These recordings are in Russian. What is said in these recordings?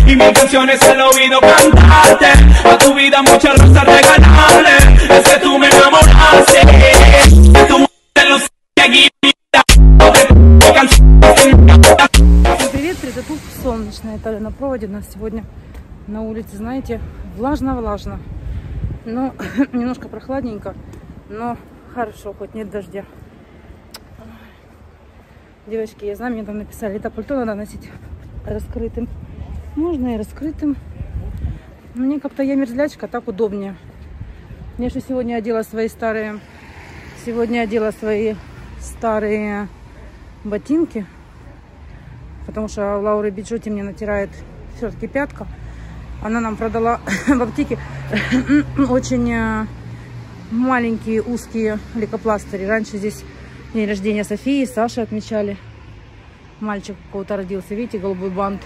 y mil canciones he oído cantarte. A tu vida muchas rosas regalarle. Es que tú me enamoraste. Que tú me lo seguí. Привет, приготовка солнечная. Это на проводе у нас сегодня на улице, знаете, влажно-влажно. Но немножко прохладненько, но хорошо, хоть нет дождя. Девочки, я знаю, мне там написали, это пальто надо носить раскрытым. Можно и раскрытым. Мне как-то я мерзлячка, так удобнее. Я же сегодня одела свои старые... ботинки. Потому что Лаура Биджоти мне натирает все-таки пятка. Она нам продала в аптеке очень маленькие узкие лейкопластыри. Раньше здесь день рождения Софии, Саши отмечали. Мальчик какого-то родился. Видите, голубой бант.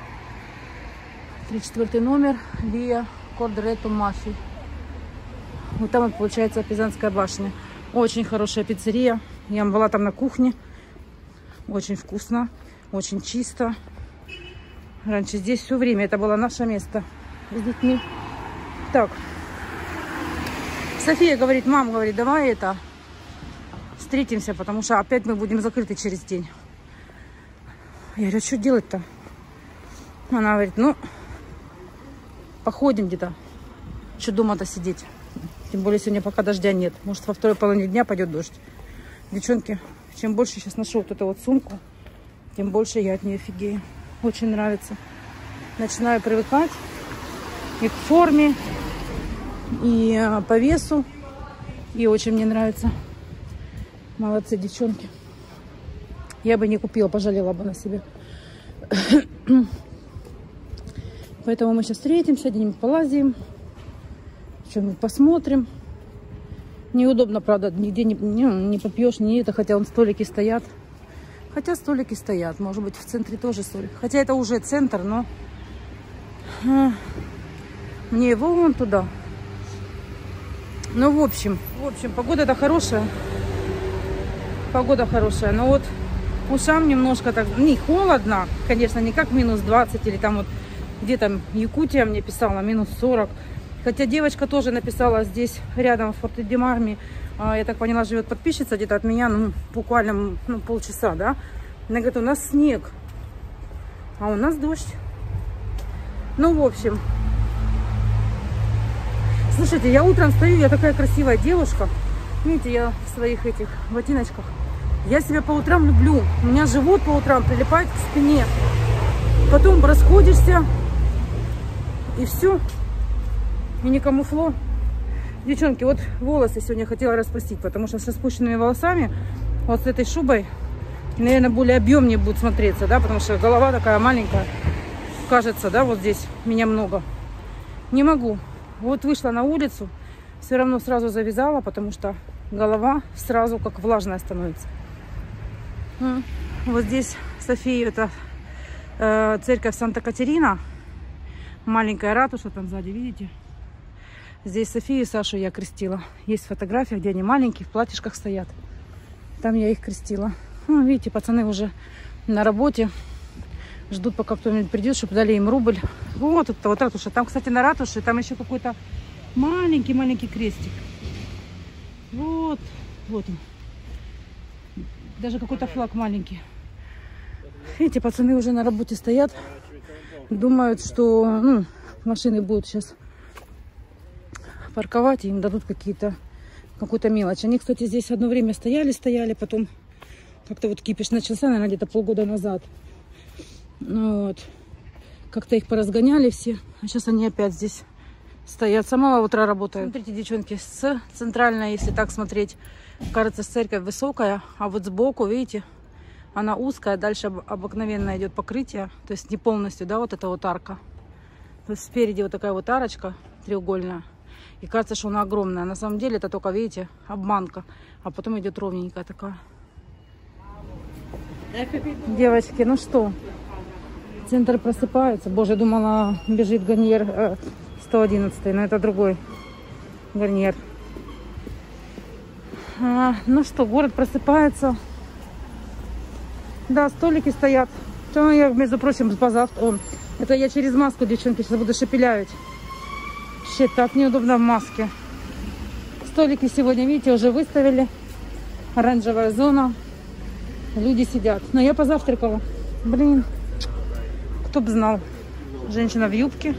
34 номер. Виа Кордретто Мафи. Вот там вот получается Пизанская башня. Очень хорошая пиццерия. Я была там на кухне. Очень вкусно. Очень чисто. Раньше здесь все время это было наше место с детьми. Так. София говорит, мам, говорит, давай встретимся, потому что опять мы будем закрыты через день. Я говорю, что делать-то? Она говорит, ну, походим где-то. Что дома-то сидеть? Тем более сегодня пока дождя нет. Может, во второй половине дня пойдет дождь. Девчонки, чем больше сейчас ношу вот эту вот сумку, тем больше я от нее офигею. Очень нравится. Начинаю привыкать и к форме, и по весу. И очень мне нравится. Молодцы, девчонки. Я бы не купила, пожалела бы на себе. Поэтому мы сейчас встретимся, где-нибудь полазим, что-нибудь посмотрим. Неудобно, правда, нигде не попьешь, не это, хотя вон столики стоят. Хотя столики стоят, может быть, в центре тоже столик. Хотя это уже центр, но мне его вон туда. Ну, в общем, погода-то хорошая. Погода хорошая, но вот ушам немножко так, не холодно, конечно, не как минус 20 или там вот где там Якутия мне писала, минус 40. Хотя девочка тоже написала здесь рядом в Форте-де-Марме, я так поняла, живет подписчица где-то от меня, ну, буквально полчаса, да. Она говорит, у нас снег, а у нас дождь. Ну, в общем. Слушайте, я утром стою, я такая красивая девушка. Видите, я в своих этих ботиночках. Я себя по утрам люблю. У меня живот по утрам прилипает к спине. Потом расходишься, и все. И не камуфло. Девчонки, вот волосы сегодня хотела распустить, потому что с распущенными волосами, вот с этой шубой, наверное, более объемнее будет смотреться, да, потому что голова такая маленькая. Кажется, да, вот здесь меня много. Не могу. Вот вышла на улицу, все равно сразу завязала, потому что голова сразу как влажная становится. Вот здесь София, это церковь Санта-Катерина. Маленькая ратуша там сзади, видите? Здесь Софию и Сашу я крестила. Есть фотография, где они маленькие, в платьишках стоят. Там я их крестила. Ну, видите, пацаны уже на работе. Ждут, пока кто-нибудь придет, чтобы дали им рубль. Вот это вот ратуша. Там, кстати, на ратуше, там еще какой-то маленький-маленький крестик. Вот. Вот он. Даже какой-то флаг маленький. Видите, пацаны уже на работе стоят. Думают, что машины будут сейчас парковать, и им дадут какую-то мелочь. Они, кстати, здесь одно время стояли, потом как-то вот кипиш начался, наверное, где-то полгода назад. Ну, вот. Как-то их поразгоняли все, а сейчас они опять здесь стоят. С самого утра работают. Смотрите, девчонки, с центральной, если так смотреть, кажется, церковь высокая, а вот сбоку, видите, она узкая, дальше обыкновенно идет покрытие, то есть не полностью, да, вот эта вот арка. То есть спереди вот такая вот арочка треугольная. И кажется, что она огромная. На самом деле это только, видите, обманка. А потом идет ровненькая такая. Девочки, ну что, центр просыпается. Боже, думала, бежит Гарниер 111, но это другой Гарниер. Ну что, город просыпается. Да, столики стоят. Я, между прочим, Это я через маску, девчонки, сейчас буду шепелявить. Вообще так неудобно в маске. Столики сегодня, видите, уже выставили. Оранжевая зона. Люди сидят. Но я позавтракала. Блин, кто бы знал. Женщина в юбке.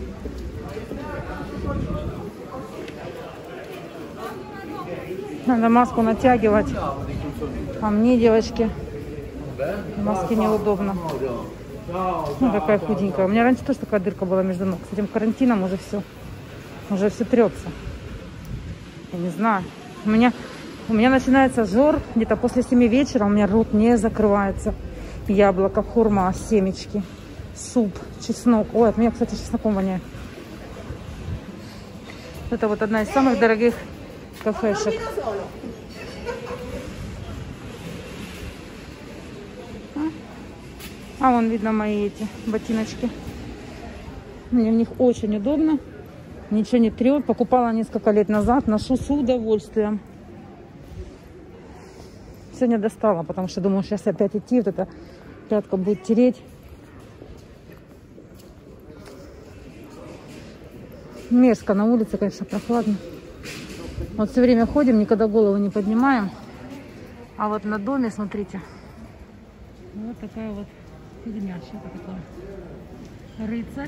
Надо маску натягивать. А мне, девочки, в маске неудобно. Ну, такая худенькая. У меня раньше тоже такая дырка была между ног. С этим карантином уже все трется. Я не знаю. У меня начинается жор где-то после 7 вечера. У меня рот не закрывается. Яблоко, хурма, семечки, суп, чеснок. Ой, от меня, кстати, чесноком воняет. Это вот одна из самых дорогих кафешек. А вон видно мои эти ботиночки. Мне в них очень удобно. Ничего не трет. Покупала несколько лет назад. Ношу с удовольствием. Сегодня достала, потому что думаю, сейчас опять идти. Вот эта пятка будет тереть. Мерзко на улице, конечно, прохладно. Вот все время ходим, никогда голову не поднимаем. А вот на доме, смотрите, вот такая вот фигня. Что это такое? Рыцарь.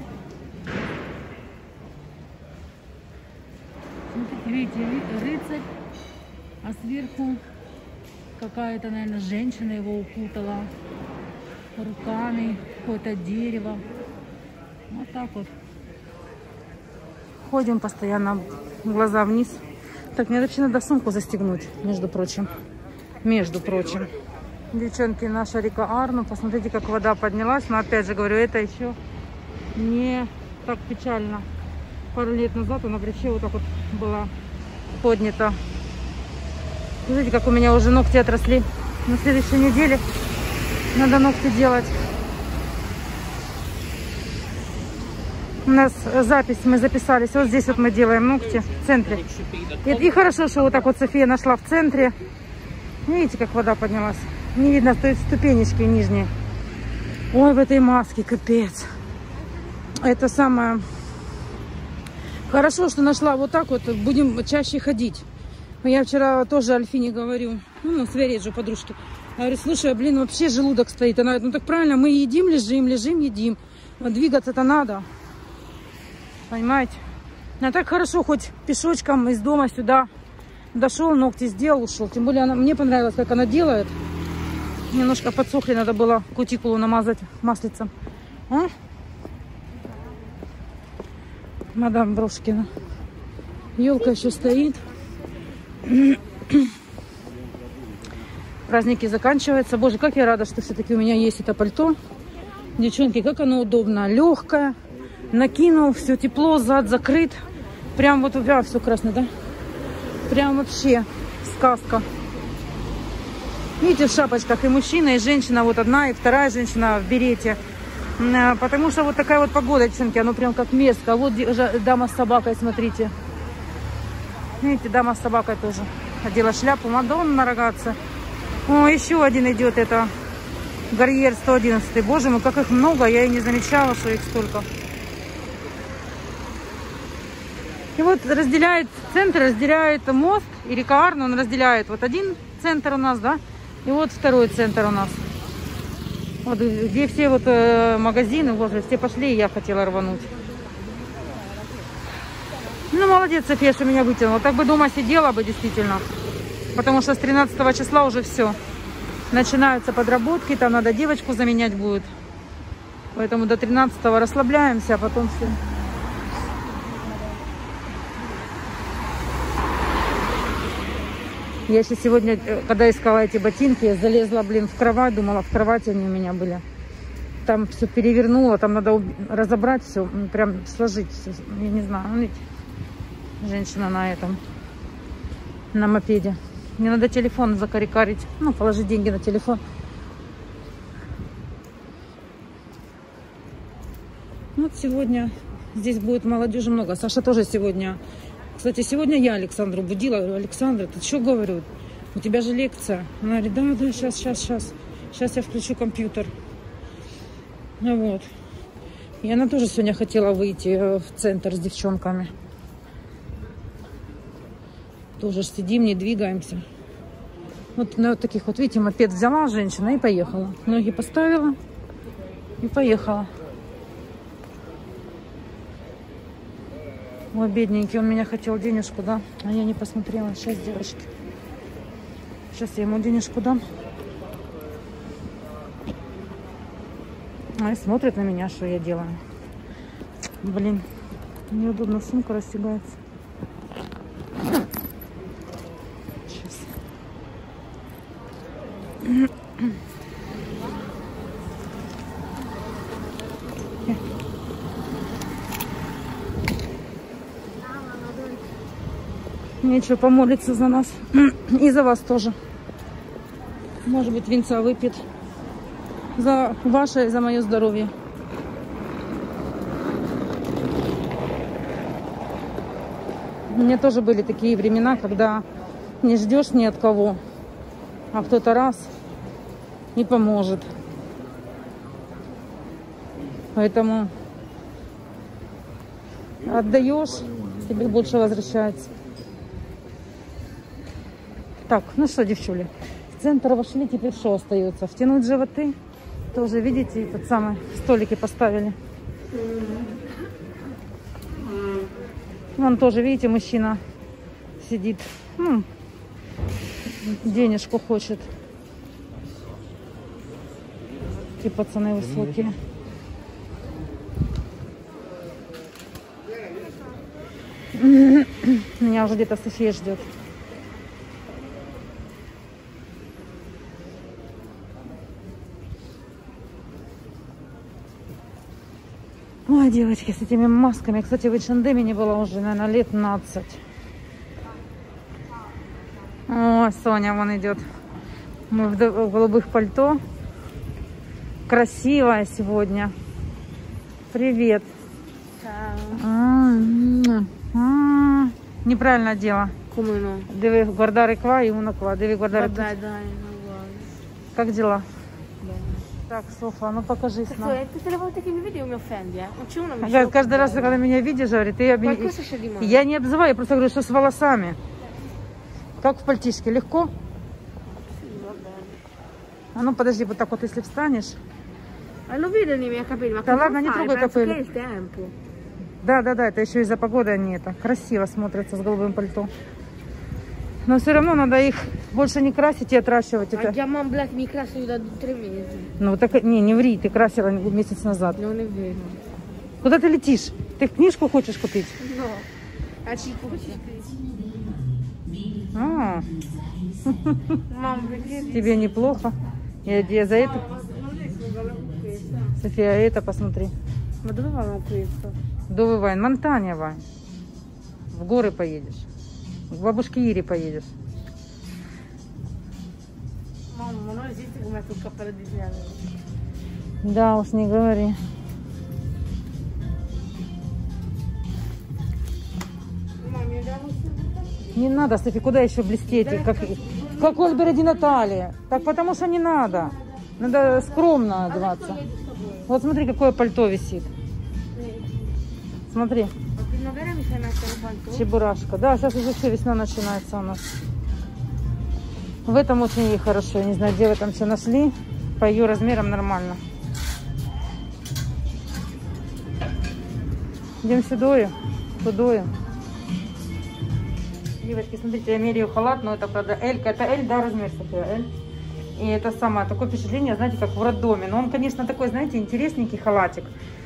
Смотрите, видите, рыцарь, а сверху какая-то, наверное, женщина его укутала руками, какое-то дерево. Вот так вот. Ходим постоянно, глаза вниз. Так, мне вообще надо сумку застегнуть, между прочим. Девчонки, наша река Арну. Посмотрите, как вода поднялась. Но опять же говорю, это еще не так печально. Пару лет назад она вообще вот так вот была поднята. Смотрите, как у меня уже ногти отросли. На следующей неделе надо ногти делать. У нас запись, мы записались. Вот здесь вот мы делаем ногти в центре. И хорошо, что вот так вот София нашла в центре. Видите, как вода поднялась? Не видно, то есть ступенечки нижние. Ой, в этой маске капец. Это самое... Хорошо, что нашла вот так вот. Будем чаще ходить. Я вчера тоже Альфине говорю. Ну, Свереджу, подружке. Я говорю, слушай, блин, вообще желудок стоит. Она говорит, ну так правильно, мы едим, лежим, едим. А двигаться-то надо. Понимаете? А так хорошо, хоть пешочком из дома сюда дошел, ногти сделал, ушел. Тем более мне понравилось, как она делает. Немножко подсохли, надо было кутикулу намазать маслицем. А? Мадам Брошкина. Елка еще стоит. Праздники заканчиваются. Боже, как я рада, что все-таки у меня есть это пальто. Девчонки, как оно удобно. Легкое. Накинул, все тепло, зад закрыт. Прям вот у тебя все красное, да? Прям вообще сказка. Видите, в шапочках и мужчина, и женщина. Вот одна, и вторая женщина в берете. Потому что вот такая вот погода, девчонки, оно прям как мерзко. А вот дама с собакой, смотрите. Видите, дама с собакой тоже. Одела шляпу, Мадонна, рогатца. О, еще один идет, это Гарьер 111. Боже мой, как их много, я и не замечала, что их столько. И вот разделяет, центр разделяет мост и река Арну, он разделяет. Вот один центр у нас, да, и вот второй центр у нас. Вот где все вот магазины, возле, все пошли, и я хотела рвануть. Ну, молодец, София, что меня вытянула. Так бы дома сидела бы, действительно. Потому что с 13 числа уже все. Начинаются подработки, там надо девочку заменять будет. Поэтому до 13-го расслабляемся, а потом все. Я еще сегодня, когда искала эти ботинки, я залезла, блин, в кровать, думала, в кровати они у меня были. Там все перевернула, там надо разобрать все, прям сложить все. Я не знаю, видите, женщина на этом, на мопеде. Мне надо телефон закарикарить, ну, положить деньги на телефон. Вот сегодня здесь будет молодежи много. Саша тоже сегодня... Кстати, сегодня я Александру будила. Говорю, Александра, ты что, говорю? У тебя же лекция. Она говорит, да, сейчас. Сейчас я включу компьютер. Ну вот. И она тоже сегодня хотела выйти в центр с девчонками. Тоже сидим, не двигаемся. Вот на вот таких вот, видите, мопед взяла женщина и поехала. Ноги поставила и поехала. Ой, бедненький, он меня хотел денежку, да? А я не посмотрела. Сейчас, девочки. Сейчас я ему денежку дам. А и смотрит на меня, что я делаю. Блин, неудобно, сумка расстегается. Сейчас. Нечего помолиться за нас. И за вас тоже. Может быть, винца выпьет. За ваше и за мое здоровье. У меня тоже были такие времена, когда не ждешь ни от кого, а кто-то раз не поможет. Поэтому отдаешь, тебе больше возвращается. Так, ну что, девчули, в центр вошли, теперь что остается? Втянуть животы. Тоже, видите, этот самый столики поставили. Вон тоже, видите, мужчина сидит. Денежку хочет. Такие пацаны высокие. Меня уже где-то София ждет. Ой, девочки, с этими масками. Кстати, в H&M не было уже, наверное, лет 15. О, Соня вон идет. Мы в голубых пальто. Красивая сегодня. Привет. Неправильно одела. Диви, guardare qua и uno qua. Диви, guardare тут. Как дела? Так, Софа, ну покажись нам. Tutte le volte che mi vedi mi offendi, eh? Non c'è una mi Говорит, каждый раз, когда меня видишь, говорит, я не обзываю, я просто говорю, что с волосами. Как в пальтишке, легко? А ну подожди, вот так вот, если встанешь. Non vedo nei miei capelli, ma Да ладно, не трогай penso che è капель. il tempo. Да, это еще из-за погоды они это. Красиво смотрятся с голубым пальто. Но все равно надо их больше не красить и отращивать. Ma Это. Diamond Black mi crasso da 3 mesi. Ну так, не ври, ты красила месяц назад. Non è vero. Куда ты летишь? Ты книжку хочешь купить? No. A Cipucci. А, Mamma, perché? тебе неплохо. Я за это. София, это посмотри. Ma dove vanno questo? Довый Вайн, Монтане, Вань. В горы поедешь. К бабушке Ире поедешь. Mamma, non esiste come sul cappello di genere. Да уж, не говори. Mamma, mi andiamo su. Не надо, Софи, куда еще блестеть? Как у Альбера Ди Наталья. Так потому что не надо. Надо скромно одеваться. Вот смотри, какое пальто висит. Смотри. A primavera mi fai mettere il pantalone? Чебурашка. Да, сейчас уже все, весна начинается у нас. В этом очень ей хорошо. Я не знаю, где вы там все нашли. По ее размерам нормально. Идем сюда. Худое. Девочки, смотрите, я меряю халат, но это, правда, L. Это L, да, размер, София, L. И это самое, такое впечатление, знаете, как в роддоме. Но он, конечно, такой, знаете, интересненький халатик.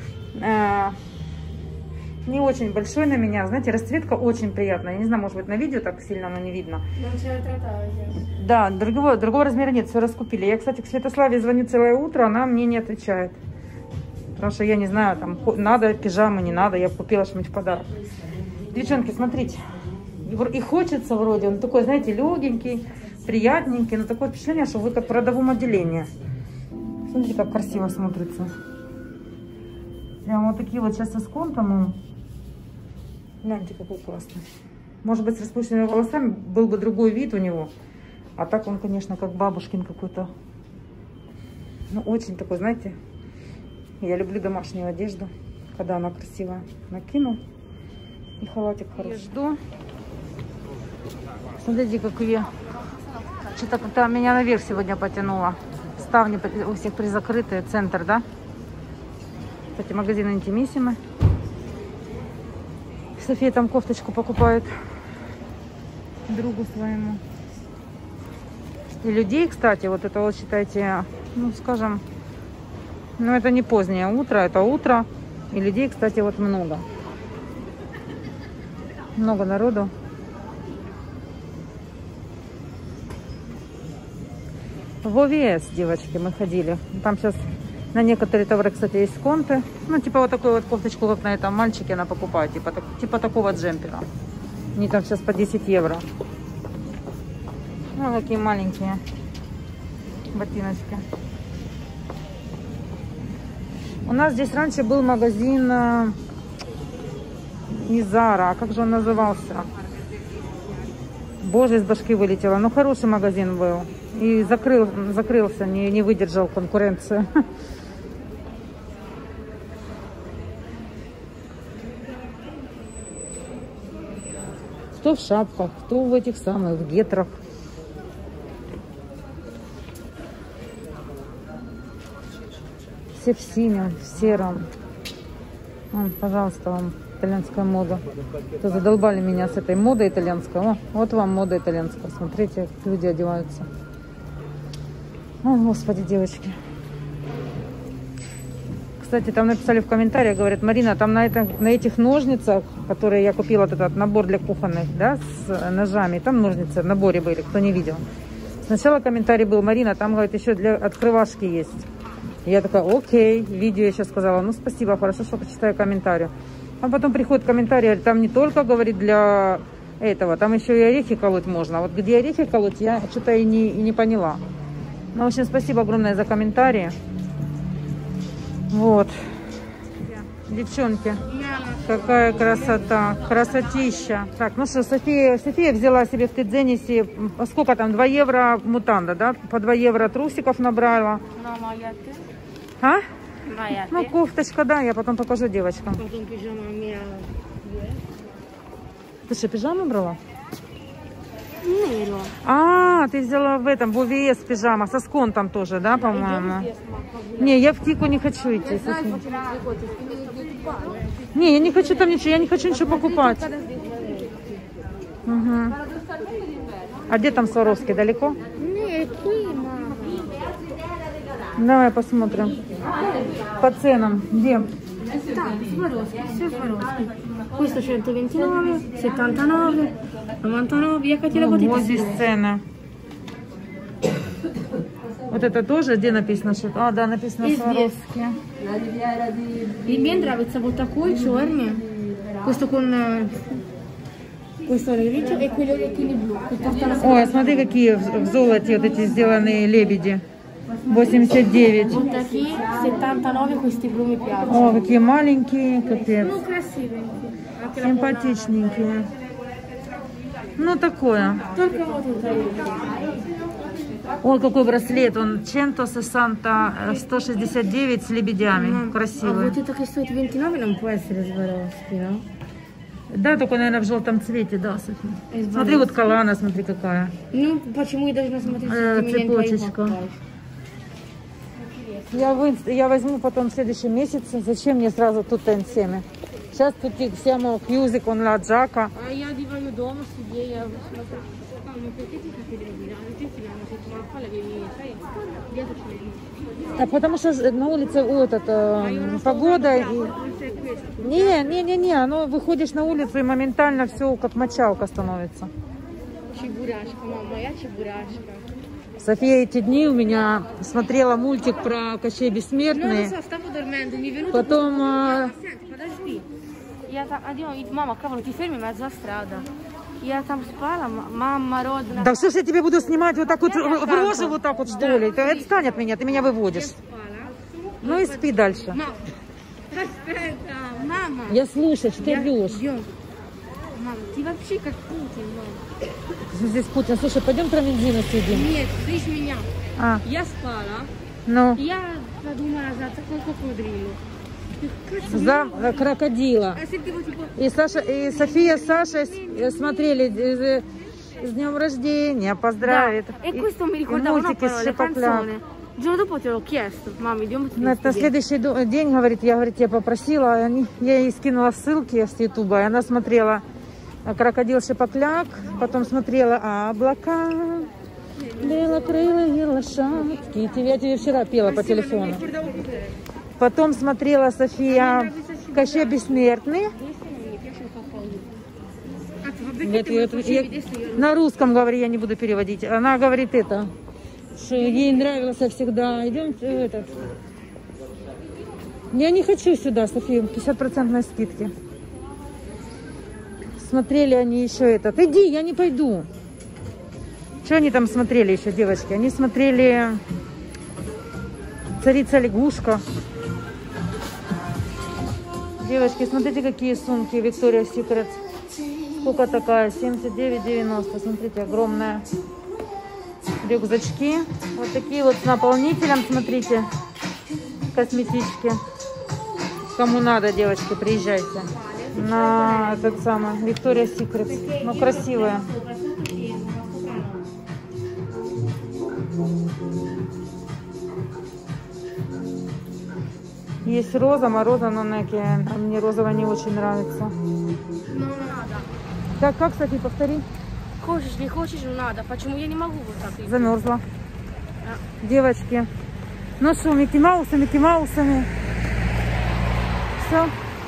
Не очень большой на меня. Знаете, расцветка очень приятная. Я не знаю, может быть, на видео так сильно оно не видно. Non c'è il trattato. Да, другого размера нет, все раскупили. Я, кстати, к Святославе звоню целое утро, она мне не отвечает. Потому что я не знаю, там, надо пижамы, не надо. Я купила что-нибудь в подарок. Девчонки, смотрите. И хочется вроде, он такой, знаете, легенький, приятненький, но такое впечатление, что вы как в родовом отделении. Смотрите, как красиво смотрится. Прям вот такие вот сейчас эсконтом. Гляньте, какой классный. Может быть, с распущенными волосами был бы другой вид у него. А так он, конечно, как бабушкин какой-то. Ну, очень такой, знаете, я люблю домашнюю одежду. когда она красивая. Накину. И халатик хороший. Я жду. Смотрите, какие. Что-то как-то меня наверх сегодня потянуло. Ставни у всех призакрытые. Центр, да? Кстати, магазин Интимиссимо. София там кофточку покупает другу своему. И людей, кстати, вот это вот считайте, ну, скажем, ну, это не позднее утро, это утро. И людей, кстати, вот много. Много народу. В ОВС, девочки, мы ходили. Там сейчас на некоторые товары, кстати, есть конты. Ну, типа вот такую вот кофточку, как на этом мальчике, она покупает. Типа такого джемпера. Они там сейчас по 10 евро. Ну, такие маленькие ботиночки. У нас здесь раньше был магазин не Зара, а как же он назывался? Боже, из башки вылетело. Ну, хороший магазин был. И закрылся, не выдержал конкуренцию. Кто в шапках, кто в этих самых, в гетрах. Все в синем, в сером. Вон, пожалуйста, вам итальянская мода. То задолбали меня с этой модой итальянской. О, вот вам мода итальянская. Смотрите, как люди одеваются. О, господи, девочки. Кстати, там написали в комментариях, говорят, Марина, там на этих ножницах, которые я купила, этот набор для кухонных, да, с ножами, там ножницы в наборе были, кто не видел. Сначала комментарий был, Марина, там, говорит, еще для открывашки есть. Я такая, окей, видео я сейчас сказала, ну, спасибо, хорошо, что почитаю комментарий. А потом приходит комментарий, говорит, там не только, говорит, для этого, там еще и орехи колоть можно. Вот где орехи колоть, я что-то и не поняла. Ну, в общем, спасибо огромное за комментарии. Вот. Девчонки, какая красота, красотища. Так, ну что, София взяла себе в Тедзенисе, сколько там, 2 евро мутанда, да? По 2 евро трусиков набрала. А? Ну, кофточка, да, я потом покажу девочкам. Ты что, пижаму брала? А, ты взяла в этом, в ОВС пижама, со сконтом тоже, да, по-моему? Не, я в Тику не хочу идти. Не, я не хочу там ничего, я не хочу ничего покупать. Угу. А где там Сваровский, далеко? Нет, мама. Давай посмотрим. По ценам, где? Так, Swarovski, все Swarovski. Questo 129, 79, 99, я хотела вот Вот эти. здесь цены. Вот это тоже, где написано что-то? А, да, написано Swarovski. И мне нравится вот такой черный. Questo con questo grigio e quelli orecchini blu. Che portano Ой, смотри, какие в золоте вот эти сделанные лебеди. 89. вот такие 79, questi blu mi piacciono. О, какие маленькие, капец. Ну, красивенькие. Anche la Симпатичненькие. Ну, такое. Только вот это. Ой, какой браслет. Он 169 с лебедями. А Красивый. вот это, che стоит 29, non può essere Swarovski, no? Да, только, наверное, в желтом цвете, да, София. Смотри, вот Калана, смотри, какая. Ну, почему я должна смотреть, если ты меня не цепочечка. покупаешь? Я возьму потом в следующем месяце. Зачем мне сразу тут инсеми? Сейчас тут siamo chiusi con la giacca. А я одеваю дома себе, я смотрю. Ну, какие-то переводили, а здесь я на сеть махала, я А потому что на улице погода. И... Не, оно выходишь на улицу и моментально все как мочалка становится. Чебурашка, мама, моя чебурашка. София эти дни у меня смотрела мультик про Кощей Бессмертный. Потом... Подожди. Мама, кого ты ферми, мezzo strada. Я там спала, мама родная. Да что ж я тебе буду снимать вот так вот в рожу, вот так вот, что ли? Ты отстань от меня, ты меня выводишь. Ну и спи дальше. Мама. Я слушаю, что ты врешь. Мама, ты вообще как Путин, мама. Здесь Путин. Слушай, пойдем про бензин съедим. Нет, слышь меня. А, Я спала. ну. Я подумала за такой кукудрину. за крокодила. И Саша, и София с Сашей смотрели с днем рождения, поздравит. Да. E questo mi ricordava una parola, canzone. Il giorno dopo te l'ho chiesto, маме, идем На следующий день, говорит, я попросила, я ей скинула ссылки с Ютуба, и она смотрела «Крокодил Шипокляк», потом смотрела «Облака, белокрылые лошадки». Я тебе вчера пела по телефону. Потом смотрела София «Кощей Бессмертный». На русском говори, я не буду переводить. Она говорит это, что ей нравился всегда. Идем этот. Я не хочу сюда, София, 50% скидки. Смотрели они еще этот. Иди, я не пойду. Что они там смотрели еще, девочки? Они смотрели «Царица лягушка». Девочки, смотрите, какие сумки Victoria's Secret. Сколько такая? 79,90. Смотрите, огромная. Рюкзачки. Вот такие вот с наполнителем, смотрите. Косметички. Кому надо, девочки, приезжайте. На этот самый Victoria's Secret. Ну, красивая. Есть роза, мороза, но мне розовая не очень нравится. Так, как, Софи, повтори? Хочешь, не хочешь, но надо. Почему я не могу вот так? Замерзла. Да. Девочки. Ну что, Микки Маусами. Все.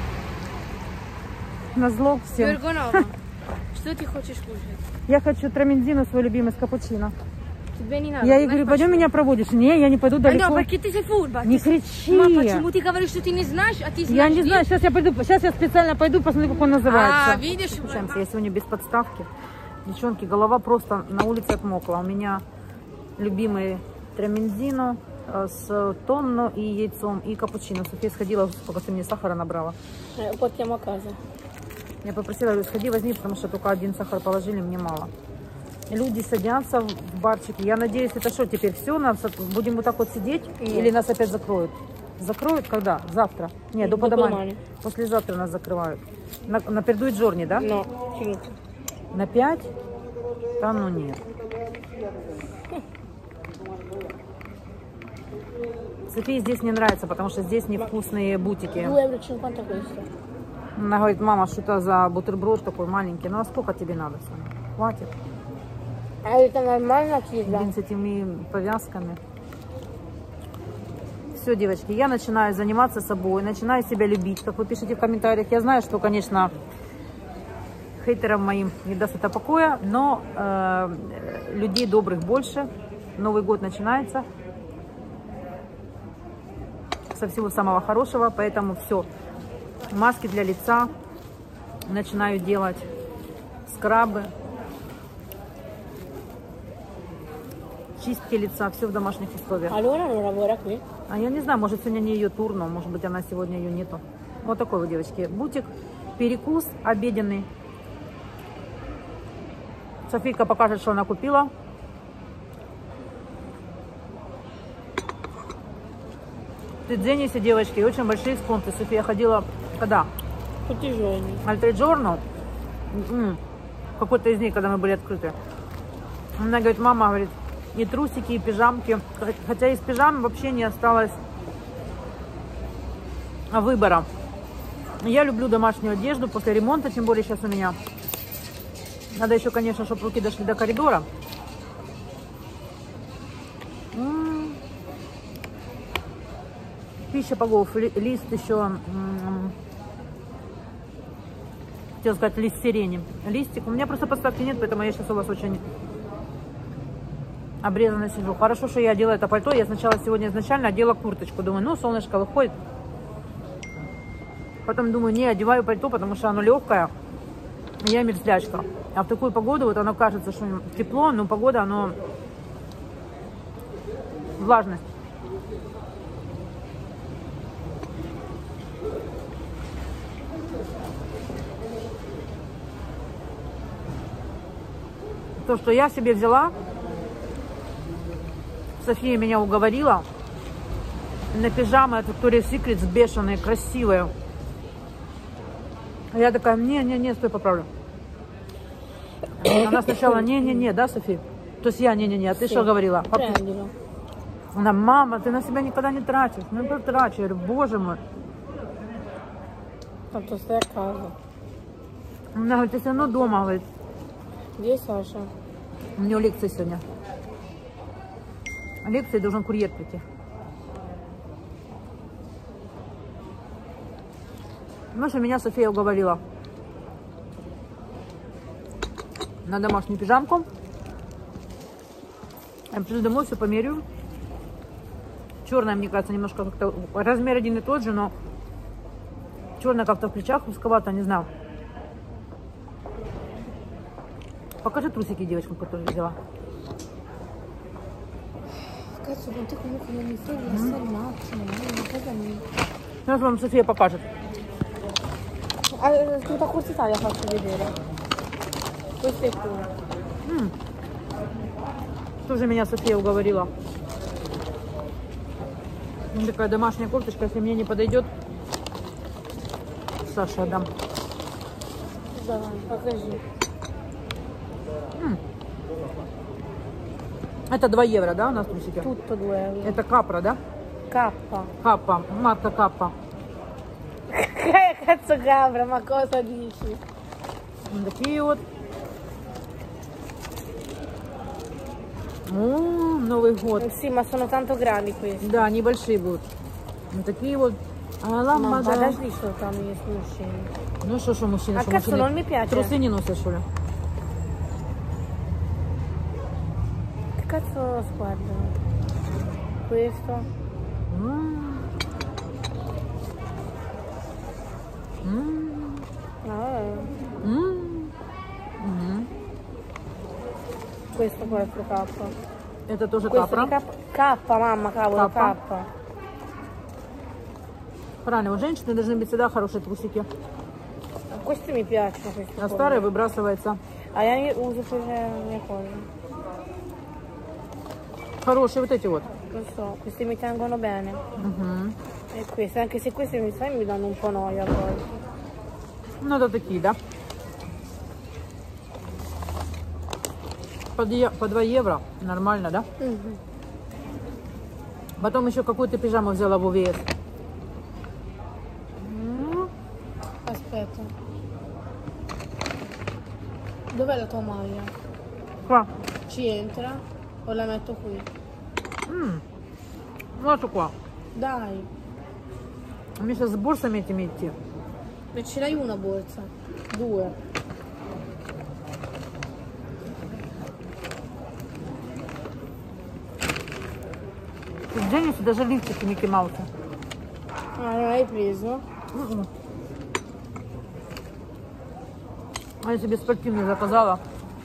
Назло всем. Бергонова, что ты хочешь кушать? Я хочу траминзину, свой любимый, с капучино. Тебе не надо. Я ей говорю, пойдем меня проводишь. Не, я не пойду далеко. Да, ты же фурба. Не кричи. Мама, почему ты говоришь, что ты не знаешь, а ты знаешь? Я не знаю, сейчас я пойду. Сейчас я специально пойду, посмотрю, как он называется. А, видишь? Слушаемся, я сегодня без подставки. Девчонки, голова просто на улице отмокла. У меня любимый траминзино с тонно и яйцом, и капучино. София сходила, сколько ты мне сахара набрала. Вот я маказа. Я попросила, говорю, сходи, возьми, потому что только один сахар положили, мне мало. Люди садятся в барчике. Я надеюсь, это что, теперь все? Будем вот так вот сидеть? Нет. Или нас опять закроют? Закроют когда? Завтра? Нет, до подомани. Послезавтра нас закрывают. На Перду и Джорни, да? No, на 5? Да ну нет. Софии здесь не нравится, потому что здесь невкусные бутики. Она говорит, мама, что это за бутерброд такой маленький? Ну а сколько тебе надо? Хватит. А это нормально, чиза? С этими повязками. Все, девочки, я начинаю заниматься собой, начинаю себя любить, как вы пишете в комментариях. Я знаю, что, конечно, хейтерам моим не даст это покоя, но людей добрых больше. Новый год начинается. Со всего самого хорошего, поэтому все. Маски для лица начинаю делать, скрабы, чистки лица, все в домашних условиях. А я не знаю, может сегодня не ее тур, но может быть она сегодня ее нету. Вот такой вот, девочки, бутик, перекус обеденный. Софийка покажет, что она купила. В Дзенисе, девочки, очень большие сконты. София ходила, когда? Альтриджорно. Какой-то из них, когда мы были открыты. Она говорит, мама, говорит, и трусики, и пижамки. Хотя из пижам вообще не осталось выбора. Я люблю домашнюю одежду после ремонта, тем более сейчас у меня. Надо еще, конечно, чтобы руки дошли до коридора. Пища богов, лист еще, хотела сказать, лист сирени. Листик. У меня просто подставки нет, поэтому я сейчас у вас очень обрезанно сижу. Хорошо, что я одела это пальто. Я сначала сегодня изначально одела курточку. Думаю, ну, солнышко выходит. Потом думаю, не, одеваю пальто, потому что оно легкое. Я мерзлячка. А в такую погоду, вот оно кажется, что тепло, но погода, оно влажность. То, что я себе взяла, София меня уговорила. на пижамы от Victoria's Secret бешеные, красивые. А я такая, не, стой, поправлю. Она сначала, не, да, Софи? То есть я, не, а ты что говорила? Она, мама, ты на себя никогда не тратишь. Ну, я трачу. Я говорю, боже мой. Там толстая каза. Она говорит, ты все равно дома, говорит. Где Саша? У нее лекция сегодня. Лекции должен курьер прийти. Ну, что меня София уговорила на домашнюю пижамку. Я приду домой, все померю. Черная, мне кажется, немножко как-то... Размер один и тот же, но черная как-то в плечах узковато, не знаю. Покажи трусики девочкам, которые взяла. Cazzo, con te comunque non mi frega la stella, non cosa mi... Сейчас вам София покажет. Tutta Corsa Italia faccio vedere. Questo è tu. Тоже меня София уговорила. Такая домашняя кофточка, если мне не подойдет, Саше отдам. Давай, покажи. Это 2 евро, да, у нас трусики? Tutto 2 euro. Это Капра, да? K. Каппа, марка Каппа. Che cazzo Capra, ma cosa dici? Вот такие вот. О, Новый год. Sì, ma sono tanto grandi questi. Да, они большие будут. Вот такие вот. Ma подожди, что там есть мужчины. Ну что мужчина, А что cazzo, мужчины non mi piace. трусы не носят, что ли? Che cazzo sguardo? Questo. Questo poi è pro K. Это тоже Questo Капра. K, mamma, cavolo, K. K. Правильно, у женщины должны быть всегда хорошие трусики. Questi mi piacciono, questi. А старые выбрасывается. А я не uso per le mie cose. Хорошие вот эти вот. Lo so, questi mi tengono bene. E questi, anche se questi mi danno un po' noia poi. Ну, это такие, да? По 2 евро. Нормально, да? Потом еще какую-то пижаму взяла в ОВС. Aspetta. Dov'è la tua maglia? Qua. Ci entra o la metto qui? Вот qua. Dai. Мне сейчас с борсами этими идти. Ma ce l'hai una borsa? 2. В Дженнисе даже лифчики Микки Мауса. Ah, non l'hai preso? А я себе спортивный заказала.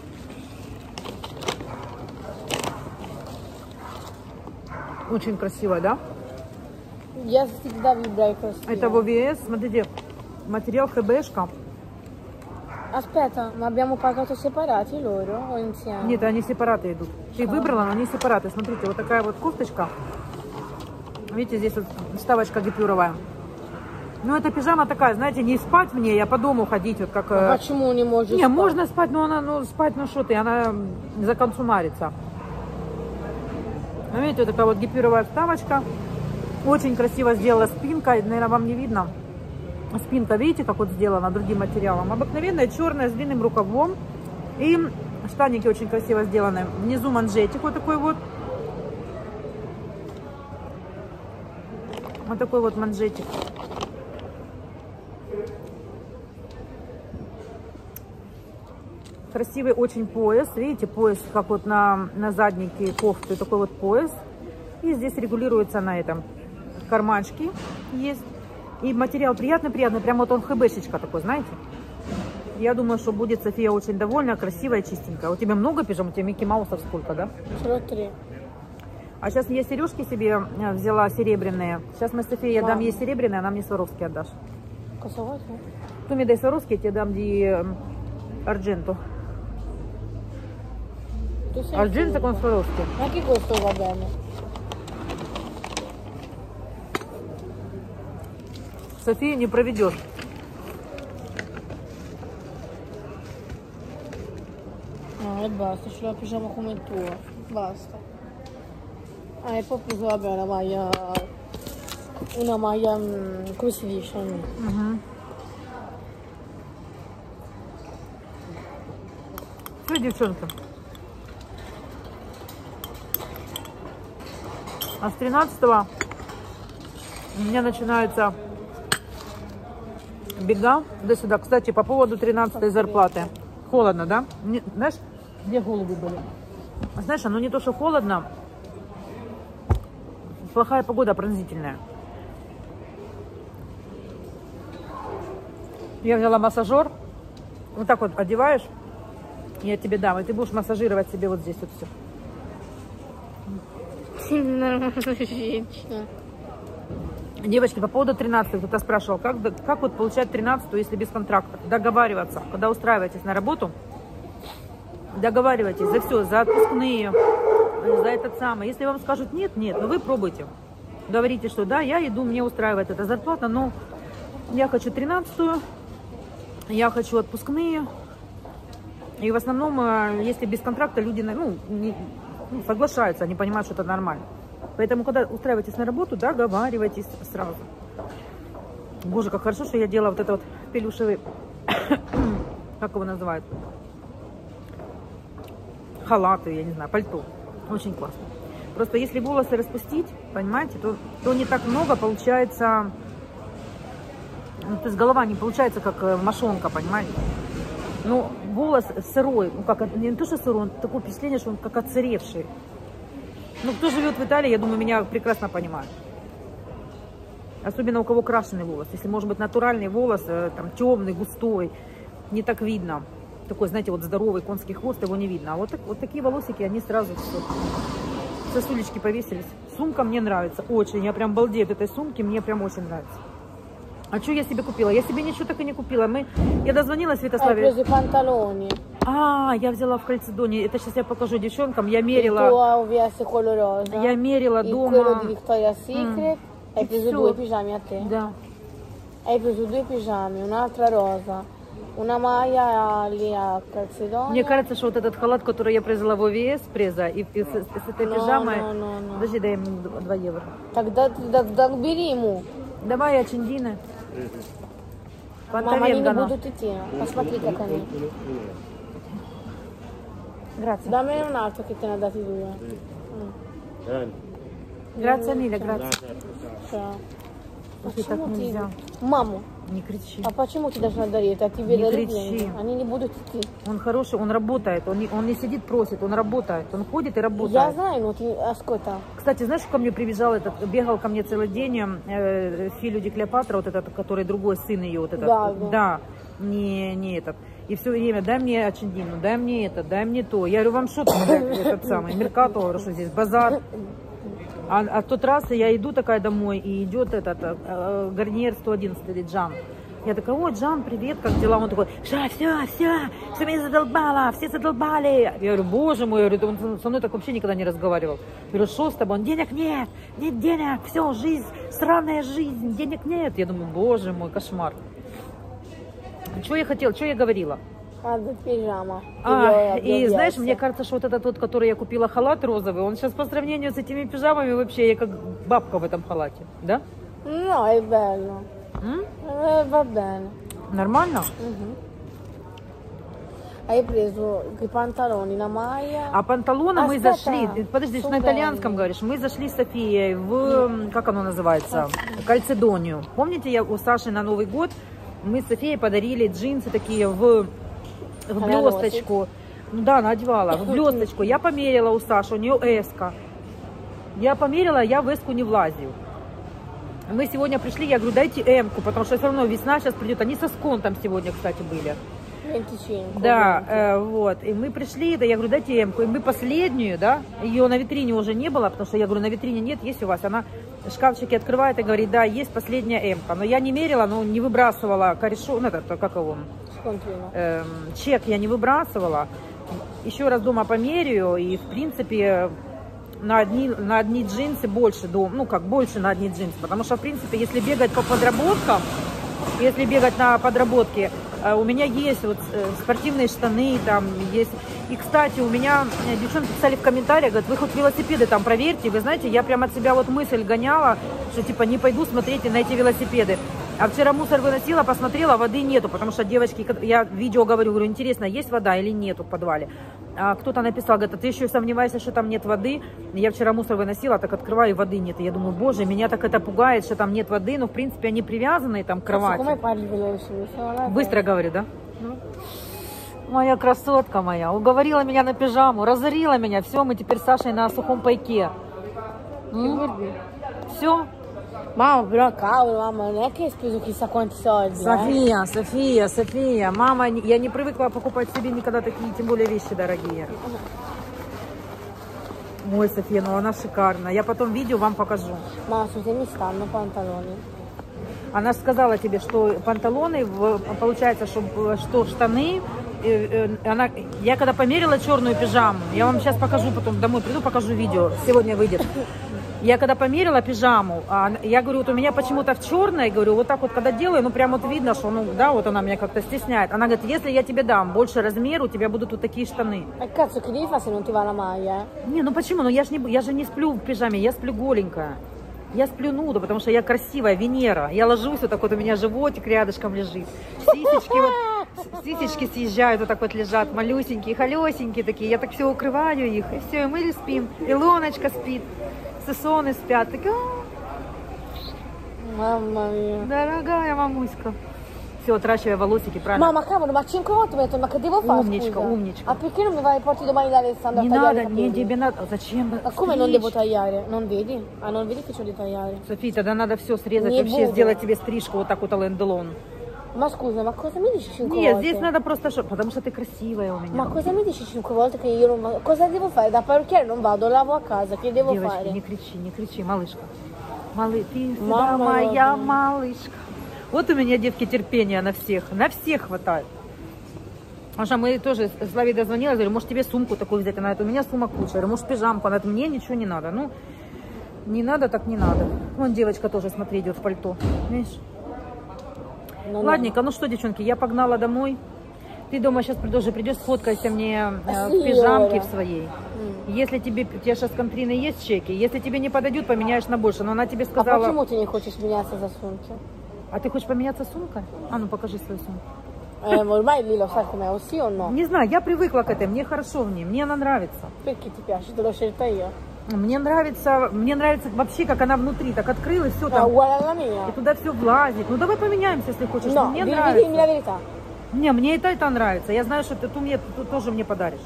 Очень красивая, да? Я всегда выбираю красиво. Это в ОВС, смотрите, материал ХБшка. Aspetta, ma abbiamo pagato separati loro o insieme? Нет, они сепараты идут. Ты выбрала, но они сепараты. Смотрите, вот такая вот кофточка. Видите, здесь вот вставочка гипюровая. Ну, эта пижама такая, знаете, не спать мне, я по дому ходить, вот как... А почему не можешь Не, спать? можно спать, но она, ну, спать, ну что ты, она законсумарится. Ну, видите, вот такая вот гипюровая вставочка. Очень красиво сделала спинка, наверное, вам не видно. Спинка, видите, как вот сделана другим материалом. Обыкновенная, черная, с длинным рукавом. И штаники очень красиво сделаны. Внизу манжетик вот такой вот. Вот такой вот манжетик. Красивый очень пояс. Видите, пояс, как вот на заднике кофты. Такой вот пояс. И здесь регулируется на этом. Кармашки есть. И материал приятный-приятный. Прям вот он хбшечка такой, знаете. Я думаю, что будет София очень довольна, красивая, чистенькая. У тебя много пижам? У тебя Микки Маусов сколько, да? 3. А сейчас я сережки себе взяла серебряные. Сейчас мы Софии, я дам ей серебряные, она мне Сваровски отдашь. Cosa vuoi? Tu mi dai Swarovski, я тебе dam di argento. Tu sei Argento furba. con Swarovski. Anche questo va bene. Софию не проведешь. No, e basta, ce la pigiama come il tuo. Basta. Ah, e poi ho preso, vabbè, una maglia, come si dice? Что, девчонки? А с 13-го у меня начинаются бега туда-сюда. Кстати, по поводу 13-й зарплаты. Холодно, да? Знаешь, где голуби были? Знаешь, оно не то, что холодно. Плохая погода, пронзительная. Я взяла массажер. Вот так вот одеваешь. Я тебе дам, и ты будешь массажировать себе вот здесь вот все. Нормально, женщина. Девочки, по поводу 13, кто-то спрашивал, как вот получать 13, если без контракта? Договариваться, когда устраиваетесь на работу, договаривайтесь за все, за отпускные, за этот самый. Если вам скажут нет, но вы пробуйте. Говорите, что да, я иду, мне устраивает эта зарплата, но я хочу 13-ю, я хочу отпускные. И в основном, если без контракта, люди соглашаются, они понимают, что это нормально. Поэтому, когда устраиваетесь на работу, договаривайтесь сразу. Боже, как хорошо, что я делала вот это вот пелюшевый, как его называют, халаты, я не знаю, пальто. Очень классно. Просто если волосы распустить, понимаете, то не так много получается, ну, то есть голова не получается как мошонка, понимаете. Ну, волос сырой, ну как, не то, что сырой, он такое впечатление, что он как отсыревший. Ну, кто живет в Италии, я думаю, меня прекрасно понимает. Особенно у кого крашеный волос. Если, может быть, натуральный волос, там, темный, густой, не так видно. Такой, знаете, вот здоровый конский хвост, его не видно. А вот такие волосики, они сразу все, сосулечки повесились. Сумка мне нравится, очень. Я прям балдею от этой сумки, мне прям очень нравится. А что я себе купила? Я себе ничего так и не купила. Я дозвонилась Святославе. Hai preso i pantaloni. А, я взяла в Кальцедоне. Это сейчас я покажу девчонкам. Я мерила. Il tuo OVS quello rosa. Я мерила Quello дома. di Victoria's Secret. Hai preso due pigiami a te? Да. Hai preso due pigiami, un'altra rosa, una maglia lì a Calzedonia. Мне кажется, что вот этот халат, который я произвела в ОВС, преза, и с этой пижамой... No. Подожди, дай ему 2 евро. Тогда бери ему. Давай, Ачиндина. Мама, они не будут идти. Посмотри, как они. Грация. Dammi un altro che te ne ha dati due. Грация, Миля, грация. Ciao. Слушай, так нельзя. Маму, Не кричи. а почему ты должна дарить? А тебе Не дарить кричи. деньги? Они не будут идти. Он хороший, он работает. Он не сидит, просит, он работает. Он ходит и работает. Я знаю, но ты, ascolta. Кстати, знаешь, ко мне прибежал бегал ко мне целый день Филю Ди Клеопатра, вот этот, который другой сын ее, вот этот. Да. Не этот. И все время, дай мне Ачиндину, дай мне это, дай мне то. Я говорю, вам что там, этот самый, Меркато, говорю, что здесь, базар. А в тот раз я иду такая домой, и идет этот Гарниер 111, или Джан. Я такая, о, Джан, привет, как дела? Он такой, все меня задолбало, все задолбали. Я говорю, боже мой, я говорю, он со мной так вообще никогда не разговаривал. Я говорю, что с тобой? Он, денег нет денег, все, жизнь, странная жизнь, денег нет. Я думаю, боже мой, кошмар. Что я хотела, что я говорила? Пижама. И знаешь, мне кажется, что вот этот тот, который я купила халат розовый, он сейчас по сравнению с этими пижамами вообще, я как бабка в этом халате, да? No, è bello. Va bene. Нормально? Hai preso i pantaloni, la maglia. А панталоны мы Аспета. зашли, подожди, Сюда. на итальянском говоришь, мы зашли с Софией в, как оно называется, Кальцедонию. Помните, я у Саши на Новый год, мы с Софией подарили джинсы такие в блесточку. Ну да, она одевала, в блесточку. Я померила у Саши, у нее эска. Я померила, я в эску не влазю. Мы сегодня пришли, я говорю, дайте эмку, потому что все равно весна сейчас придет. Они со сконтом сегодня, кстати, были. 25. Да, вот. И мы пришли, да, я говорю, дайте эмку. И мы последнюю, да, ее на витрине уже не было, потому что я говорю, на витрине нет, есть у вас. Она шкафчики открывает и говорит, да, есть последняя эмка. Но я не мерила, но не выбрасывала корешок, ну, это, как его, чек я не выбрасывала. Еще раз дома померяю, и, в принципе, на одни джинсы больше, ну, как больше на одни джинсы. Потому что, в принципе, если бегать по подработкам, если бегать на подработке. У меня есть вот спортивные штаны, там есть. И, кстати, у меня девчонки писали в комментариях, говорят, вы хоть велосипеды там проверьте. Вы знаете, я прям от себя вот мысль гоняла, что типа не пойду смотреть на эти велосипеды. А вчера мусор выносила, посмотрела, воды нету, потому что девочки, я в видео говорю, интересно, есть вода или нету в подвале. А кто-то написал, говорит, а ты еще сомневаешься, что там нет воды? Я вчера мусор выносила, так открываю, и воды нет. И я думаю, боже, меня так это пугает, что там нет воды, но в принципе они привязаны там к кровати. Быстро говорю, да? Моя красотка моя, уговорила меня на пижаму, разорила меня, все, мы теперь с Сашей на сухом пайке. Все. Mamma, però cavolo, mamma, non è che hai speso chissà quanti soldi. София, мама, я не привыкла покупать себе никогда такие, тем более вещи дорогие. Ой, София, ну она шикарная. Я потом видео вам покажу. Ma su te mi stanno pantaloni. Она же сказала тебе, что панталоны, получается, что штаны. Я когда померила черную пижаму, я вам сейчас покажу, потом домой приду, покажу видео, сегодня выйдет. Я когда померила пижаму, я говорю, вот у меня почему-то в черной, говорю, вот так вот когда делаю, ну прям вот видно, что, ну да, вот она меня как-то стесняет. Она говорит, если я тебе дам больше размер, у тебя будут вот такие штаны. E cazzo, che devi fare se non ti va la maglia? Не, ну почему? Ну я же не сплю в пижаме, я сплю голенькая. Я сплю нуда, потому что я красивая, Венера. Я ложусь, вот так вот у меня животик рядышком лежит. Сисечки съезжают, вот так вот лежат, малюсенькие, холесенькие такие. Я так все укрываю их, и все, и мы спим. Илоночка спит, сесоны спят. Так, Mamma mia. дорогая мамуська. Все, отращивая волосики, правильно? Mamma, cavolo, ma 5 volte mi ha detto, ma che devo fare? Умничка, scusa? умничка. Ma perché non mi vai porti domani da Alessandro Не a tagliare надо, i capelli? не тебе надо. Зачем? Ma come non devo tagliare? Non vedi? Ah, non vedi che c'ho di tagliare? София, тогда надо все срезать, Не вообще буду. сделать тебе стрижку вот так вот Ален Делон. Ma scusa, ma cosa mi dici 5 Нет, volte? здесь надо просто, потому что ты красивая у меня. Ma cosa mi dici 5 volte che io non vado? Cosa devo fare? Da parrucchiere non vado, lavo a casa, che devo Девочки, fare? не кричи, малышка. Ты всегда Мама моя родная. малышка. Вот у меня, девки, терпения на всех хватает. Потому что мы тоже с Славей дозвонилась, говорю, может тебе сумку такую взять? Она говорит, у меня сумок куча. Я говорю, может пижамку? Она говорит, мне ничего не надо. Ну, не надо, так не надо. Вон девочка тоже, смотри, идет в пальто. Видишь? Non Ладненько, ну что, девчонки, я погнала домой. Ты дома сейчас придешь, сфоткайся мне в Спасибо. пижамке в своей. Если у тебя сейчас с Контриной есть чеки, если тебе не подойдут, поменяешь на больше. Но она тебе A сказала... почему ты не хочешь меняться за сумки? А ты хочешь поменяться сумкой? А ну покажи свою сумку. Ormai lì lo sai com'è, o sì o no? Не знаю, я привыкла к этой, мне хорошо в ней, мне она нравится. Perché ti piace? Te l'ho scelta io. Мне нравится вообще, как она внутри, так открылась, все È там. uguale alla И mia. туда все влазит. Ну давай поменяемся, если хочешь. No, Мне dimmi la нравится. verità. Не, мне это нравится. Я знаю, что ты тоже мне подаришь.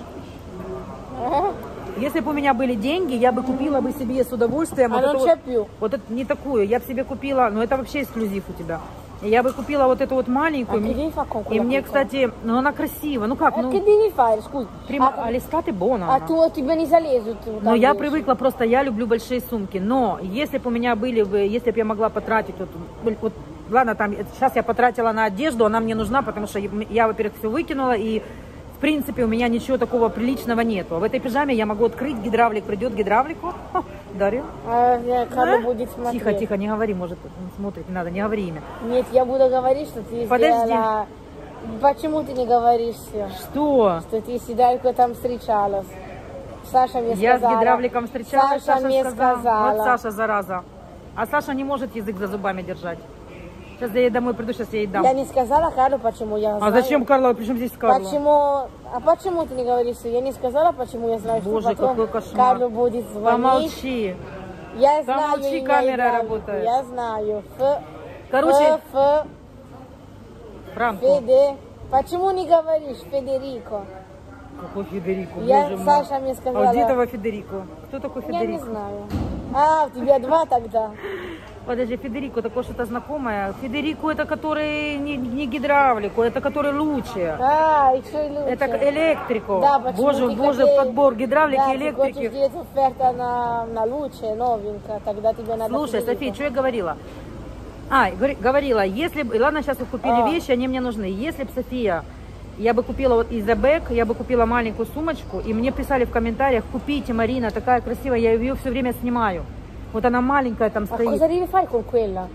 Если бы у меня были деньги, я бы купила бы себе с удовольствием. А вот non эту c'è вот, più. вот это не такую. Я бы себе купила, но это вообще эксклюзив у тебя. Я бы купила вот эту вот маленькую. А che devi fare con И quella мне, piccola? кстати, ну она красива. Ну как, Che ну devi fare, scusa? Алискаты Бона. A tuo ti Benisalese tu. Но я привыкла просто, я люблю большие сумки. Но если бы у меня были бы, если бы я могла потратить, вот ладно, там сейчас я потратила на одежду, она мне нужна, потому что я, во-первых, все выкинула, и в принципе у меня ничего такого приличного нету. В этой пижаме я могу открыть, гидравлик придет, гидравлику. Дарья. Carlo будет смотреть. Тихо, тихо, не говори, может, он смотрит, не надо, не говори имя. Нет, я буду говорить, что ты Подожди. сделала... Почему ты не говоришь все? Что? Что ты с Идалько там встречалась. Саша мне Я с сказала. гидравликом встречалась, Саша мне сказала. сказала. Вот Саша, зараза. А Саша не может язык за зубами держать. Сейчас я ей домой приду, сейчас я ей дам. Я не сказала Карлу, почему я А знаю. зачем Карла? Причем здесь Карла? Почему? А почему ты не говоришь? Я не сказала, почему я знаю, Боже, что потом какой кошмар. Карлу будет звонить. Помолчи. Я знаю Помолчи, имя камера Идалько. работает. Я знаю. Короче, Франко. Феде. Почему не говоришь Федерико? Какой Федерико? Я, Боже мой. Саша мне сказала. А где этого Федерико? Кто такой Я не Федерико? знаю. А, у тебя два тогда. Подожди, Федерико, такое что-то знакомое. Федерико это который не гидравлику, это который лучше. А, еще и лучше. Это электрико. Да, почему Боже, ты боже, хотел- подбор гидравлики да, и ты хочешь электрики. делать оферта на лучше, новенькая, тогда тебе надо... Слушай, Федерико. София, что я говорила? Говорила, если бы, ладно, сейчас вы купили вещи, они мне нужны. Если бы, София, я бы купила вот из Бэк, я бы купила маленькую сумочку, и мне писали в комментариях, купите, Марина, такая красивая, я ее все время снимаю. Вот она маленькая там Ma стоит. cosa devi fare con quella?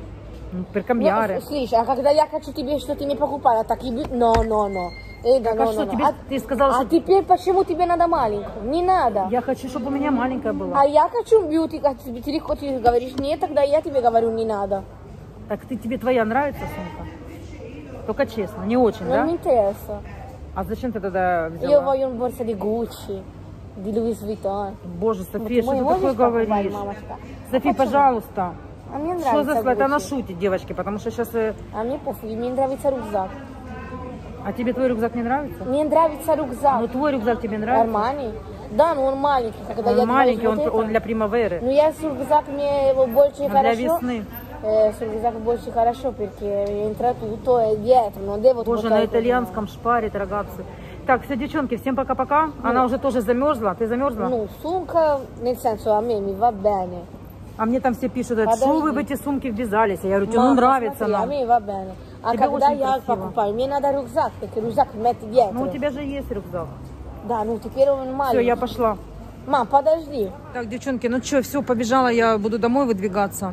Per cambiare. Слышь, а когда я хочу тебе, что ты не покупала, так и... No. Эда, Так, а что, тебе, ты сказала, А что... теперь почему тебе надо маленькую? Не надо. Я хочу, чтобы у меня маленькая была. А я хочу бьюти, как ты говоришь, нет, тогда я тебе говорю, не надо. Так тебе твоя нравится сумка? Только честно, не очень, Non да? mi interessa. А зачем ты тогда Io взяла? voglio una borsa di Gucci, di Louis Vuitton. Боже, София, что Мой ты можешь такое покупать, говоришь? мамочка? София, почему? пожалуйста. А мне Что нравится за слово? Это она Gucci. шутит, девочки, потому что сейчас... А мне пофиг, мне нравится рюкзак. А тебе твой рюкзак не нравится? Мне нравится рюкзак. Ну, твой рюкзак тебе нравится? Армани? Да, но он маленький. Когда я Он маленький, говорю, вот он это. для примаверы. Ну, я с рюкзак мне больше Для хорошо. весны. С рюкзак больше хорошо, perché entra tutto e dietro, non devo Боже, на итальянском шпарит, рогатцы. Так, все, девчонки, всем пока-пока. Она уже тоже замерзла. Ты замерзла? Ну, сумка, nel senso, a me mi va bene. А мне там все пишут, Подожди. что вы в эти сумки ввязались? Я говорю, тебе Мама, нравится смотри, нам. a me va bene. А Тебе когда очень я красиво. покупаю, мне надо рюкзак, perché рюкзак metti dietro. Ну, у тебя же есть рюкзак. Да, ну теперь он маленький. Все, я пошла. Мам, подожди. Так, девчонки, ну что, все, побежала, я буду домой выдвигаться.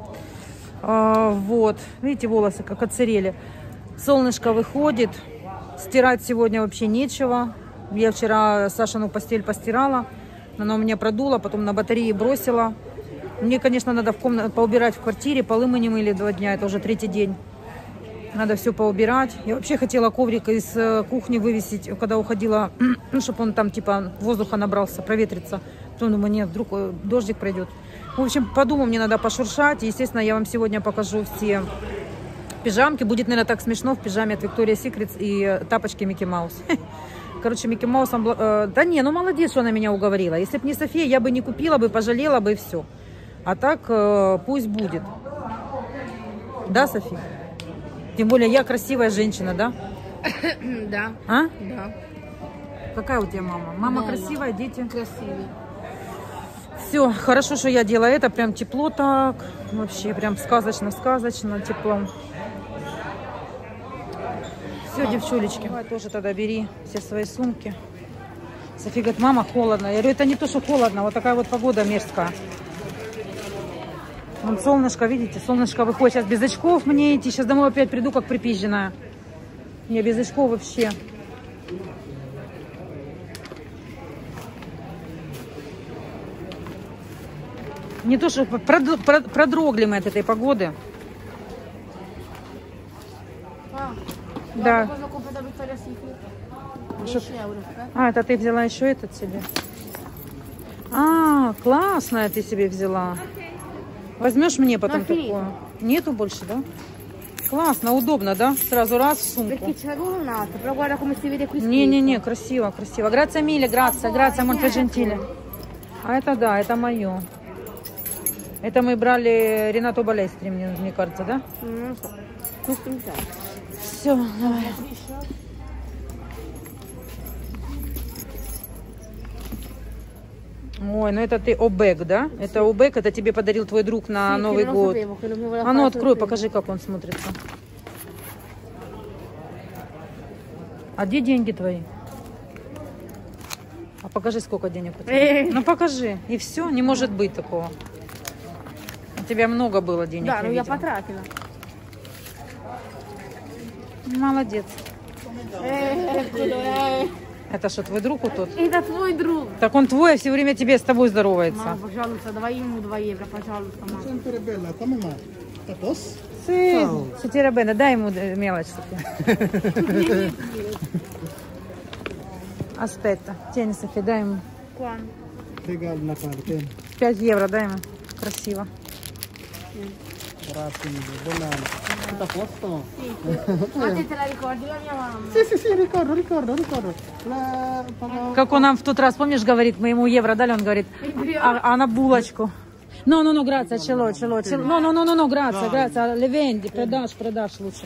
Вот, видите, волосы как отсырели. Солнышко выходит, стирать сегодня вообще нечего. Я вчера Сашину постель постирала, она у меня продула, потом на батарее бросила. Мне, конечно, надо поубирать в квартире, полы мы не мыли 2 дня, это уже 3-й день. Надо все поубирать. Я вообще хотела коврик из кухни вывесить, когда уходила, ну, чтобы он там типа воздуха набрался, проветриться. Потом думаю, нет, вдруг дождик пройдет. В общем, подумаю, мне надо пошуршать. Естественно, я вам сегодня покажу все пижамки. Будет, наверное, так смешно в пижаме от Victoria's Secret и тапочки Микки Маус. Короче, Микки Маус... Да не, ну молодец, что она меня уговорила. Если бы не София, я бы не купила бы, пожалела бы и все. А так пусть будет. Да, София? Тем более я красивая женщина, да? Да. А? Да. Какая у тебя мама? Мама Да, красивая, дети? Красивый. Все, хорошо, что я делаю это. Прям тепло так. Вообще прям сказочно тепло. Все, девчулечки. Давай тоже тогда бери все свои сумки. София говорит, мама, холодно. Я говорю, это не то, что холодно. Вот такая вот погода мерзкая. Вон солнышко, видите, солнышко выходит. Сейчас без очков мне идти. Сейчас домой опять приду, как припизженная. Я без очков вообще. Не то, что продрогли мы от этой погоды. Да. Можно купить Victoria's Secret. Что- 10 евро, да? А, это ты взяла еще этот себе? А, классное ты себе взяла. Возьмешь мне потом Нафиг. такое? Нету больше, да? Классно, удобно, да? Сразу раз в сумку. Perché c'è l'ornato, però guarda come si vede qui scritto. Не-не-не, красиво, красиво. Грация миле, грация, монте джентиле. А это да, это мое. Это мы брали Ренату Балестри, мне кажется, да? Non so. Questo mi piace. Все, давай. Ой, ну это ты Обек, да? Это Обек, это тебе подарил твой друг на Sì, Новый che non lo год. sapevo, che non mi voleva А ну fare открой, sorpresa. покажи, как он смотрится. А где деньги твои? А покажи, сколько денег у тебя. Ну покажи. И все, не может быть такого. У тебя много было денег. Да, ну я видела. потратила. Молодец. Eccolo, Это что, твой друг вот тот? Это твой друг. Так он твой, а все время тебе с тобой здоровается. Мама, пожалуйста, давай ему 2 евро, пожалуйста, мама. Sempre bella, come mai? A posto? Sì, Ciao. se ti era bene, дай ему мелочь. София. Aspetta, tieni София, дай ему. Quanto? Regalo una parte. 5 евро, дай ему. Красиво. Grazie mille, buon anno. Tutto a posto? Ma te la ricordi la mia mamma? Sì, ricordo. Как он нам в тот раз, помнишь, говорит, мы ему евро дали, он говорит, а на булочку. No, grazie, ce l'ho. No, grazie, le vendi, продашь лучше.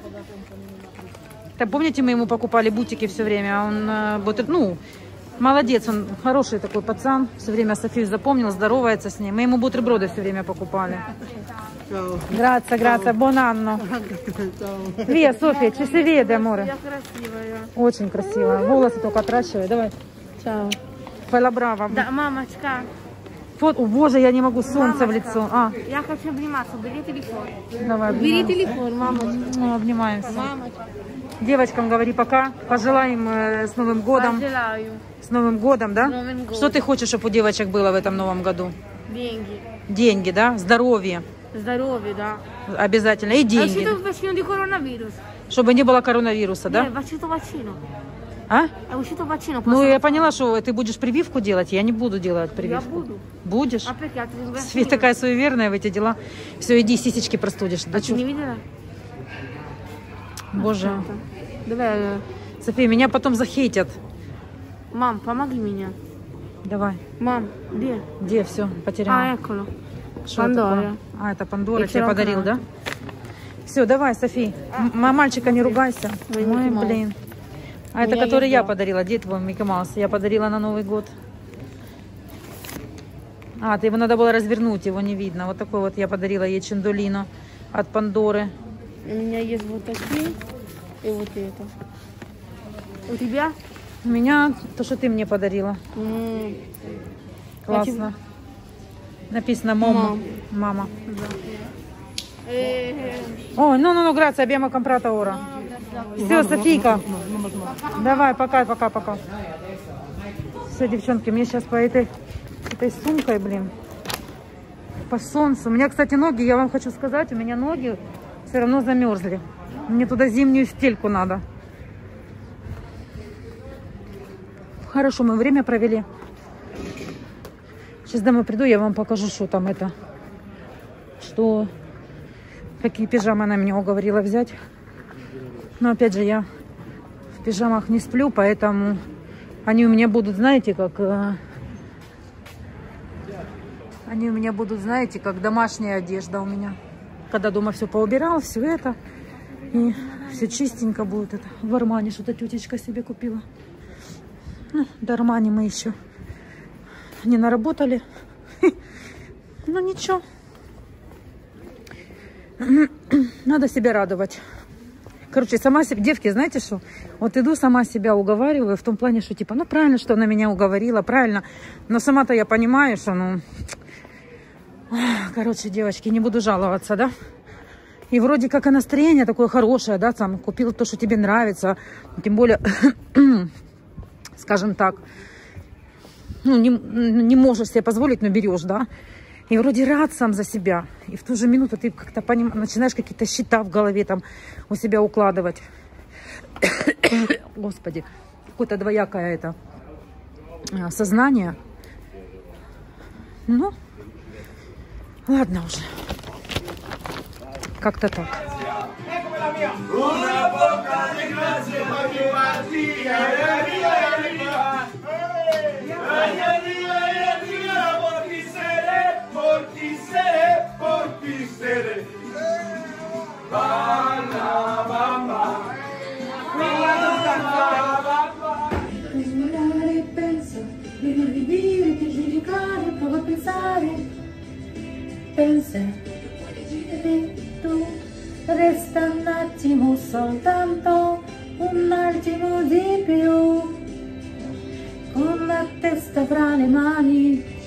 Так, помните, мы ему покупали бутики все время, а он, молодец, он хороший такой пацан, все время Софию запомнил, здоровается с ней. Мы ему бутерброды все время покупали. Ciao. Grazie, buon anno. Via, София, ci si vede, amore. Я красивая. Очень красиво. Волосы только отращивай, давай. Ciao. Fai la brava. Да, мамочка. О, боже, я не могу, солнце в Мамочка, лицо. А, я хочу обниматься, бери телефон. давай, Бери обнимаемся. телефон, мамочка. Ну, обнимаемся. Мамочка. Девочкам говори пока. Пожелаем с Новым годом. Пожелаю. С Новым годом, да? С Новым годом. Что ты хочешь, чтобы у девочек было в этом Новом году? Деньги. Деньги, да? Здоровье. Здоровье, да. Обязательно. И È деньги. uscito il vaccino di coronavirus. Чтобы не было коронавируса, да? È uscito vaccino. А? È uscito vaccino. Ну, я поняла, что ты будешь прививку делать. Я не буду делать Я прививку. буду. Будешь? А perché altri non Свет такая суеверная в эти дела. Все, иди, сисечки простудишь. Да Ti чё? ne vedrai? Боже. Dov'è? София, меня потом захейтят. Мам, помоги меня. Давай. Мам, где? Где все? А, Потеряла. eccolo. Что Пандора. это такое? А, это Пандора И тебе вчера подарил, украла. да? Все, давай, Софи. Мальчика не ругайся. Ой, Ой, Микки Маус. блин. А это Меня который я ездила. подарила, где твой Микки Маус? Я подарила на Новый год. А, ты его надо было развернуть, его не видно. Вот такой вот я подарила ей Чендолино от Пандоры. У меня есть вот такие и вот это. У тебя? У меня то, что ты мне подарила. М, Классно. Написано «Мама». Мама. Ой, ну, грация, abbiamo comprato ora. Все, Софийка. Давай, пока. Все, девчонки, мне сейчас по этой сумкой, блин, по солнцу. У меня, кстати, ноги, я вам хочу сказать, у меня ноги все равно замерзли. Мне туда зимнюю стельку надо. Хорошо, мы время провели. Сейчас домой приду, я вам покажу, что там это. Какие пижамы она меня уговорила взять. Но опять же, я в пижамах не сплю, поэтому они у меня будут, знаете, как... Они у меня будут, знаете, как домашняя одежда у меня. Когда дома все поубирал, все это. И все чистенько будет. Это в Армане что-то тетечка себе купила. Ну, до Армани мы еще не наработали. Ну, ничего. Надо себя радовать. Короче, сама себе, девки, знаете что? Вот иду, сама себя уговариваю в том плане, что типа, ну, правильно, что она меня уговорила, правильно. Но сама-то я понимаю, что, ну... Короче, девочки, не буду жаловаться, да? И вроде как и настроение такое хорошее, да, там, купила то, что тебе нравится. Тем более, скажем так, ну, не можешь себе позволить, но берешь, да? И вроде рад сам за себя. И в ту же минуту ты как-то начинаешь какие-то счета в голове там у себя укладывать. Господи, какое-то двоякое это сознание. Ну, ладно уже. Как-то так. Pensa, prima di dire, di giudicare, prova a pensare. Pensa, tu resta un attimo, soltanto un attimo di più. Con la testa fra le mani,